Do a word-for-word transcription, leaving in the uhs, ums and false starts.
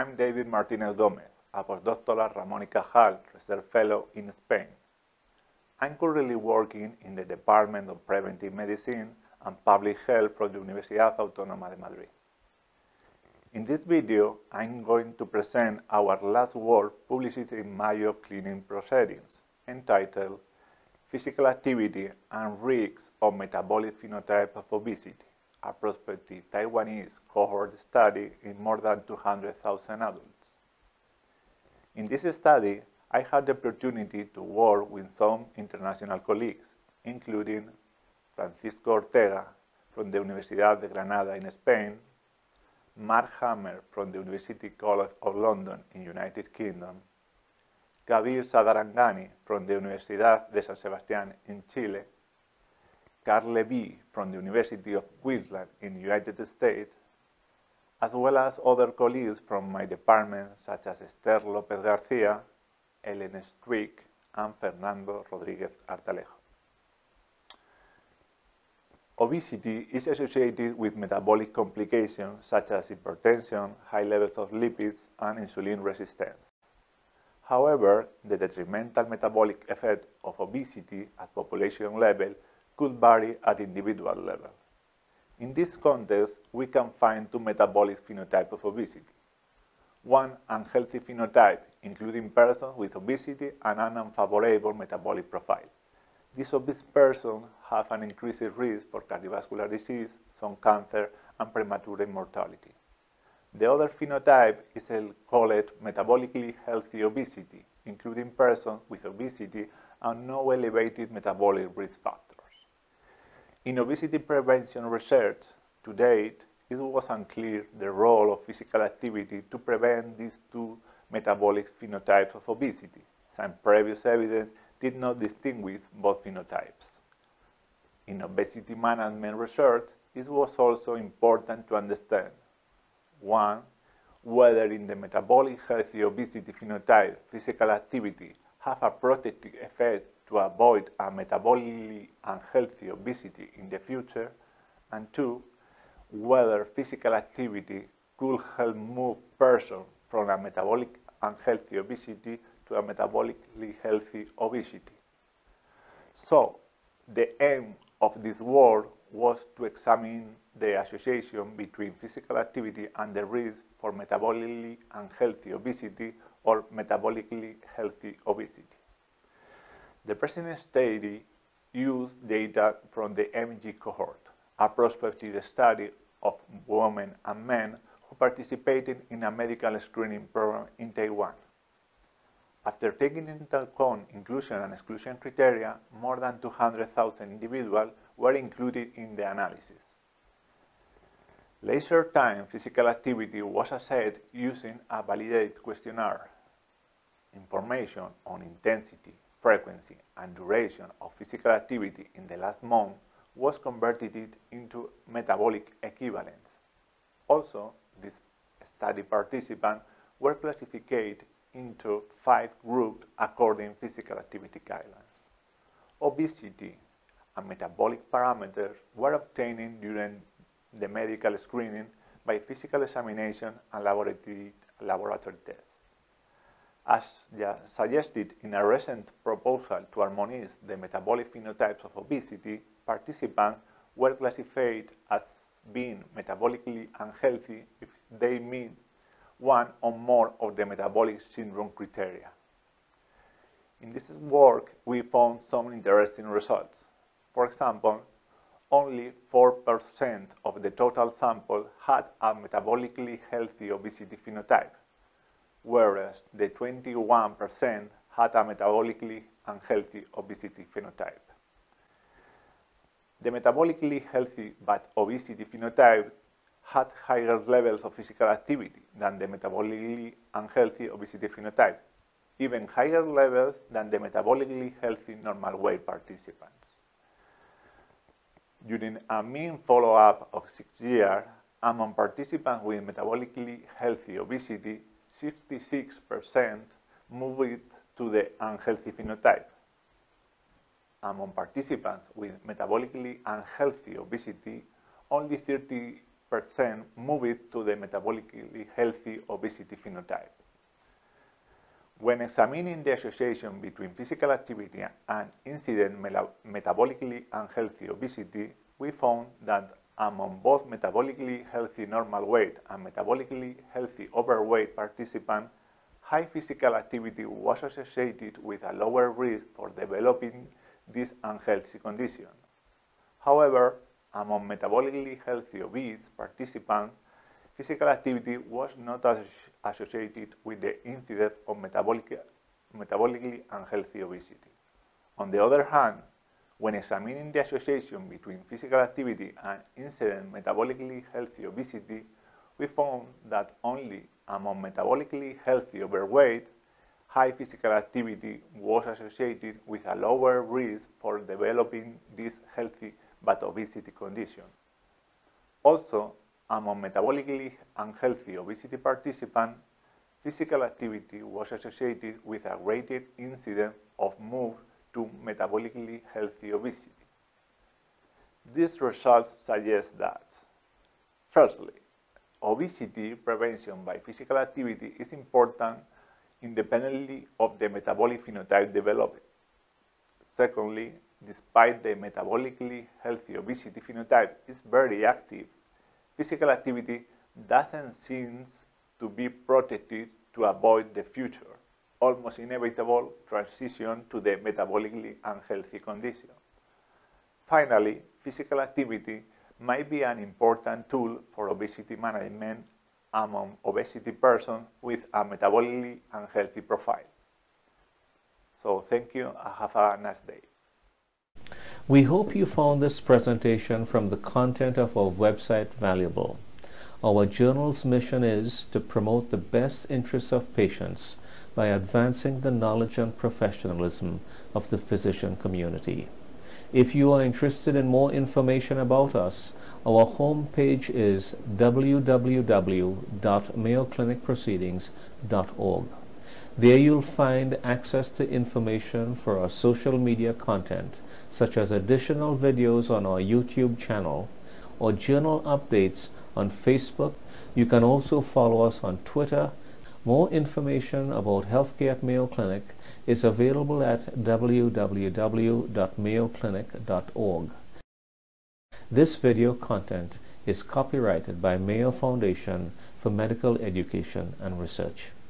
I'm David Martinez Gomez, a postdoctoral Ramón y Cajal Research Fellow in Spain. I'm currently working in the Department of Preventive Medicine and Public Health from the Universidad Autónoma de Madrid. In this video, I'm going to present our last work published in Mayo Clinical Proceedings, entitled Physical Activity and Risks of Metabolic Phenotype of Obesity, a prospective Taiwanese cohort study in more than two hundred thousand adults. In this study, I had the opportunity to work with some international colleagues, including Francisco Ortega from the Universidad de Granada in Spain, Mark Hammer from the University College of London in the United Kingdom, Kabir Sadarangani from the Universidad de San Sebastián in Chile, Carl Levy from the University of Queensland in the United States, as well as other colleagues from my department such as Esther López García, Ellen Strick, and Fernando Rodríguez Artalejo. Obesity is associated with metabolic complications such as hypertension, high levels of lipids, and insulin resistance. However, the detrimental metabolic effect of obesity at population level could vary at individual level. In this context, we can find two metabolic phenotypes of obesity. One unhealthy phenotype, including persons with obesity and an unfavorable metabolic profile. These obese persons have an increased risk for cardiovascular disease, some cancer, and premature mortality. The other phenotype is called metabolically healthy obesity, including persons with obesity and no elevated metabolic risk factors. In obesity prevention research, to date, it was unclear the role of physical activity to prevent these two metabolic phenotypes of obesity. Some previous evidence did not distinguish both phenotypes. In obesity management research, it was also important to understand, one, whether in the metabolic healthy obesity phenotype, physical activity have a protective effect to avoid a metabolically unhealthy obesity in the future, and two, whether physical activity could help move persons from a metabolic unhealthy obesity to a metabolically healthy obesity. So, the aim of this work was to examine the association between physical activity and the risk for metabolically unhealthy obesity or metabolically healthy obesity. The present study used data from the M G cohort, a prospective study of women and men who participated in a medical screening program in Taiwan. After taking into account inclusion and exclusion criteria, more than two hundred thousand individuals were included in the analysis. Leisure time physical activity was assessed using a validated questionnaire. Information on intensity, frequency, and duration of physical activity in the last month was converted into metabolic equivalents. Also, these study participants were classified into five groups according to physical activity guidelines. Obesity and metabolic parameters were obtained during the medical screening by physical examination and laboratory, laboratory tests. As suggested in a recent proposal to harmonize the metabolic phenotypes of obesity, participants were classified as being metabolically unhealthy if they meet one or more of the metabolic syndrome criteria. In this work, we found some interesting results. For example, only four percent of the total sample had a metabolically healthy obesity phenotype, whereas the twenty-one percent had a metabolically unhealthy obesity phenotype. The metabolically healthy but obesity phenotype had higher levels of physical activity than the metabolically unhealthy obesity phenotype, even higher levels than the metabolically healthy normal weight participants. During a mean follow-up of six years, among participants with metabolically healthy obesity, sixty-six percent moved to the unhealthy phenotype. Among participants with metabolically unhealthy obesity, only thirty percent moved to the metabolically healthy obesity phenotype. When examining the association between physical activity and incident metabolically unhealthy obesity, we found that among both metabolically healthy normal weight and metabolically healthy overweight participants, high physical activity was associated with a lower risk for developing this unhealthy condition. However, among metabolically healthy obese participants, physical activity was not as associated with the incidence of metabolic, metabolically unhealthy obesity. On the other hand, when examining the association between physical activity and incident metabolically healthy obesity, we found that only among metabolically healthy overweight, high physical activity was associated with a lower risk for developing this healthy but obesity condition. Also, among metabolically unhealthy obesity participants, physical activity was associated with a greater incidence of move to metabolically healthy obesity. These results suggest that, firstly, obesity prevention by physical activity is important independently of the metabolic phenotype developed. Secondly, despite the metabolically healthy obesity phenotype is very active, physical activity doesn't seem to be protected to avoid the future, almost inevitable transition to the metabolically unhealthy condition. Finally, physical activity might be an important tool for obesity management among obesity persons with a metabolically unhealthy profile. So thank you and have a nice day. We hope you found this presentation from the content of our website valuable. Our journal's mission is to promote the best interests of patients by advancing the knowledge and professionalism of the physician community. If you are interested in more information about us, our homepage is w w w dot mayo clinic proceedings dot org. There you'll find access to information for our social media content, such as additional videos on our YouTube channel or journal updates on Facebook. You can also follow us on Twitter. More information about healthcare at Mayo Clinic is available at w w w dot mayo clinic dot org. This video content is copyrighted by Mayo Foundation for Medical Education and Research.